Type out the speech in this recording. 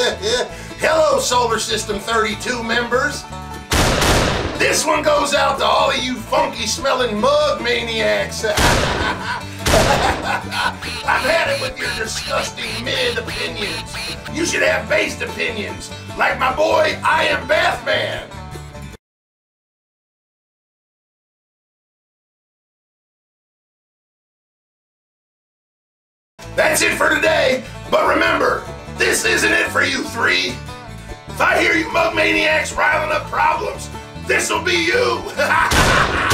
Hello, Solar System 32 members. This one goes out to all of you funky-smelling mug maniacs. I've had it with your disgusting mid opinions. You should have based opinions, like my boy, I Am Bathman. That's it for today, but remember, this isn't it for you three. If I hear you mug maniacs riling up problems, this'll be you.